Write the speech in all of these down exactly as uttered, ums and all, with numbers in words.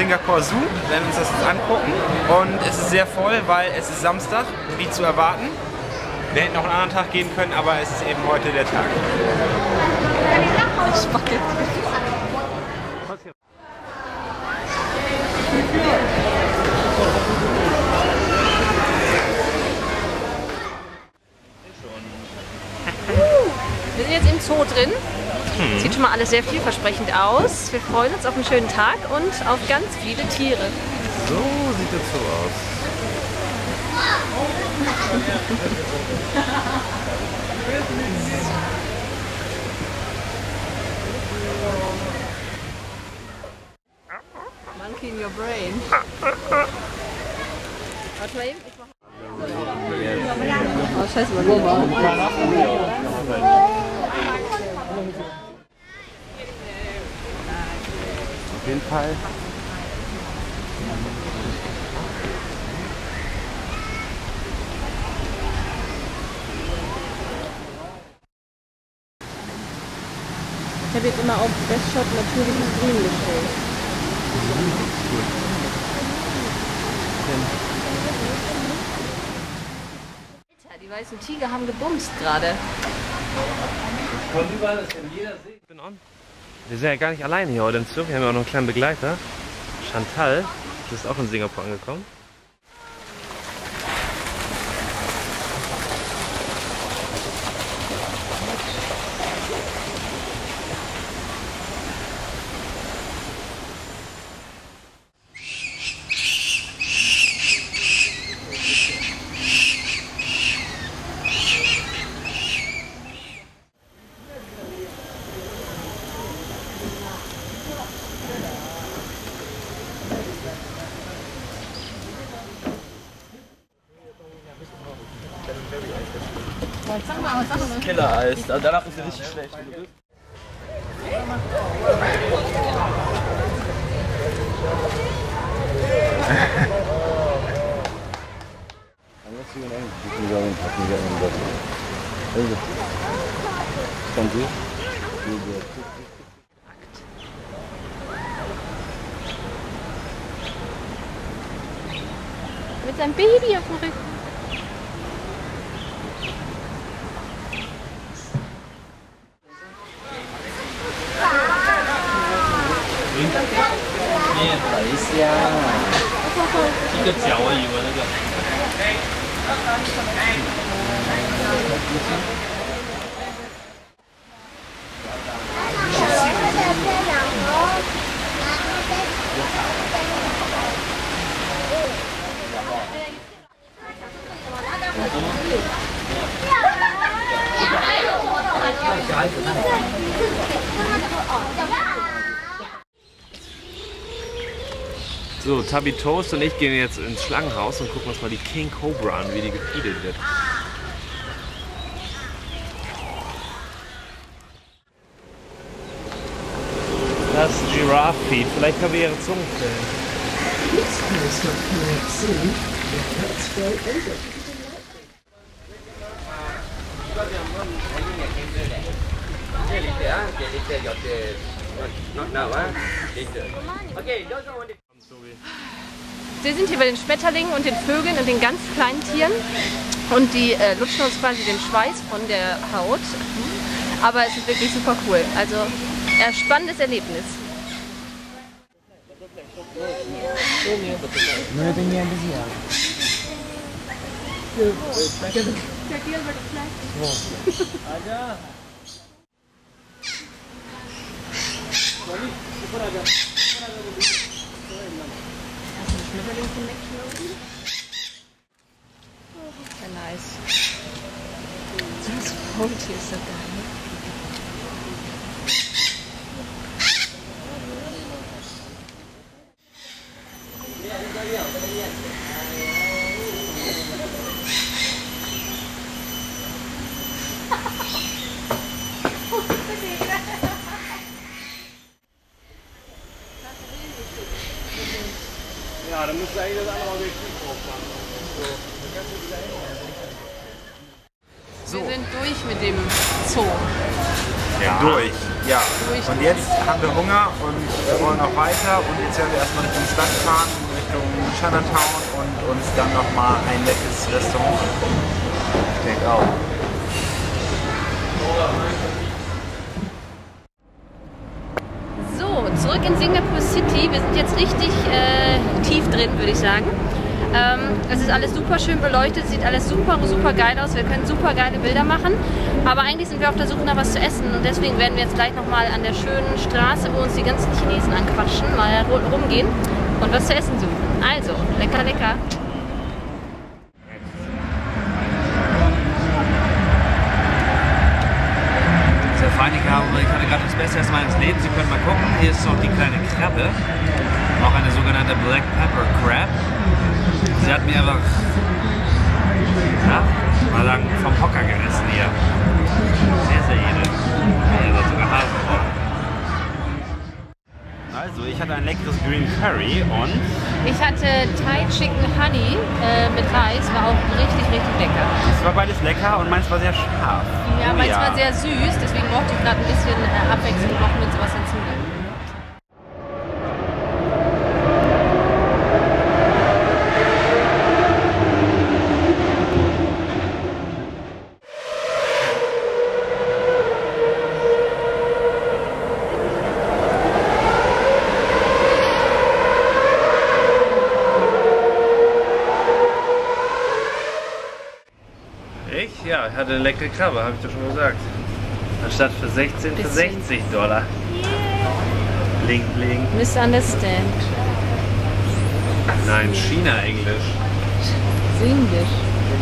Singapore Zoo, wir werden uns das jetzt angucken. Und es ist sehr voll, weil es ist Samstag, wie zu erwarten. Wir hätten noch einen anderen Tag gehen können, aber es ist eben heute der Tag. Wir sind jetzt im Zoo drin. Hm. Sieht schon mal alles sehr vielversprechend aus. Wir freuen uns auf einen schönen Tag und auf ganz viele Tiere. So sieht der Zoo aus. Monkey in your brain. Warte mal eben, ich mach... Oh, scheiße, bei mir war. Auf jeden Fall. Ich habe jetzt immer auf Best Shot natürliches Grün gestellt. Die weißen Tiger haben gebumst gerade. Wir sind ja gar nicht alleine hier heute im Zug. Wir haben ja auch noch einen kleinen Begleiter. Chantal, die ist auch in Singapur angekommen. Killer-Eis, danach ist sie richtig schlecht. Mit seinem Baby auf dem Rücken. So, Tubby Toast und ich gehen jetzt ins Schlangenhaus und gucken uns mal die King Cobra an, wie die gefeedet wird. Das Giraffe Feed. Vielleicht können wir ihre Zungen filmen. Wir sind hier bei den Schmetterlingen und den Vögeln und den ganz kleinen Tieren und die äh, lutschen uns quasi den Schweiß von der Haut, aber es ist wirklich super cool, also ein spannendes Erlebnis. Sehr nice. Das Vogel ist so geil. Ja, dann müsste eigentlich das andere Objektiv drauf machen. So. Wir sind durch mit dem Zoo. Ja. durch. Ja. Durch. Und jetzt haben wir Hunger und wir wollen noch weiter und jetzt werden wir erstmal Richtung Stadt fahren, Richtung Chinatown und uns dann nochmal ein nettes Restaurant angucken. Ich denke auch. So, zurück in Singapore City. Wir sind jetzt richtig äh, tief drin, würde ich sagen. Ähm, es ist alles super schön beleuchtet, sieht alles super, super geil aus. Wir können super geile Bilder machen. Aber eigentlich sind wir auf der Suche nach was zu essen und deswegen werden wir jetzt gleich nochmal an der schönen Straße, wo uns die ganzen Chinesen anquatschen, mal rumgehen und was zu essen suchen. Also, lecker, lecker. Sehr fein, ich hatte gerade das Beste erstmal meines Lebens. Sie können mal gucken, hier ist noch die kleine Krabbe, auch eine sogenannte Black Pepper Crab. Sie hat mir einfach, ja, mal sagen, vom Hocker gerissen hier. Sehr, sehr edel. Hier hat sogar Hasen. Also, ich hatte ein leckeres Green Curry und Ich hatte Thai Chicken Honey äh, mit Reis, war auch richtig, richtig lecker. es war beides lecker und meins war sehr scharf. Ja, Oh meins war sehr süß, deswegen brauchte ich gerade ein bisschen äh, Abwechslung noch mit sowas hinzunehmen. Ich? Ja, ich hatte eine leckere Krabbe, habe ich doch schon gesagt. Anstatt für sechzehn für sechzig Dollar. Bling, bling. Misunderstand. Nein, China-Englisch. Englisch.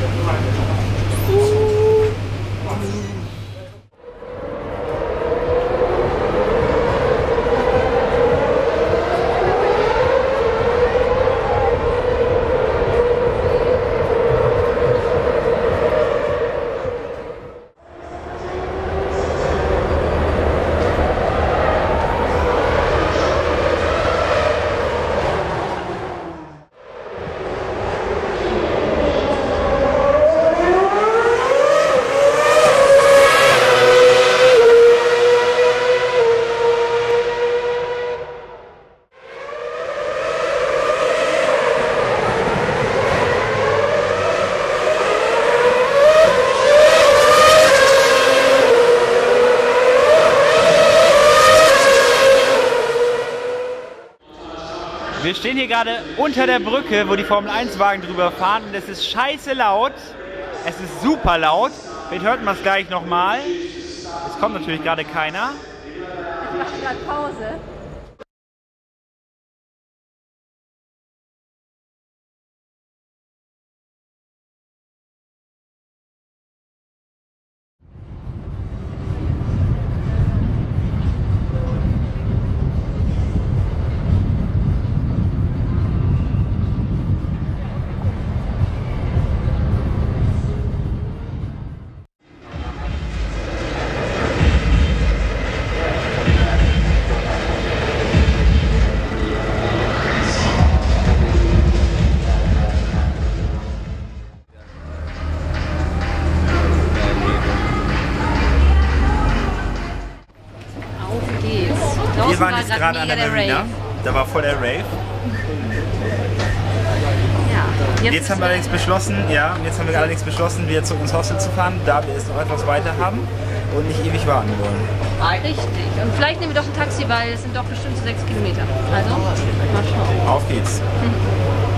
Wir stehen hier gerade unter der Brücke, wo die Formel eins Wagen drüber fahren und es ist scheiße laut. Es ist super laut. Vielleicht hört man es gleich nochmal. Es kommt natürlich gerade keiner. Ich mache gerade Pause. Wir waren jetzt gerade an der Marina. Da war voll der Rave. Ja, jetzt, Jetzt haben wir allerdings beschlossen, ja, jetzt haben wir allerdings beschlossen, wieder zurück ins Hostel zu fahren, da wir es noch etwas weiter haben und nicht ewig warten wollen. Richtig. Und vielleicht nehmen wir doch ein Taxi, weil es sind doch bestimmt so sechs Kilometer. Also, mal schauen. Auf geht's. Mhm.